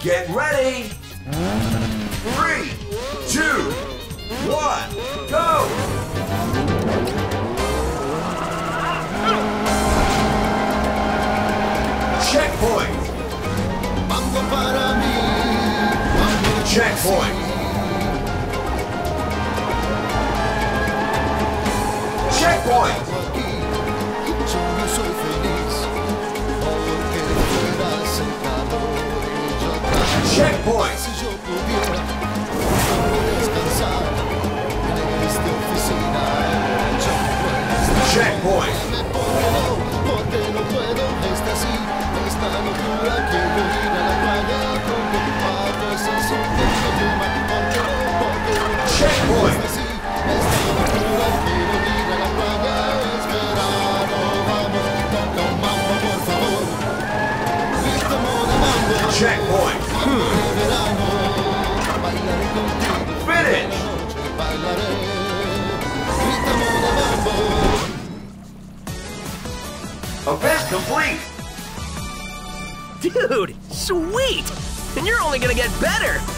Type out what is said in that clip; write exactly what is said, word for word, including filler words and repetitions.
Get ready! Three, two, one, go! Checkpoint! Checkpoint! Checkpoint! Checkpoint! Checkpoint! Checkpoint! Checkpoint! Finish! Event complete! Dude, sweet! And you're only gonna get better!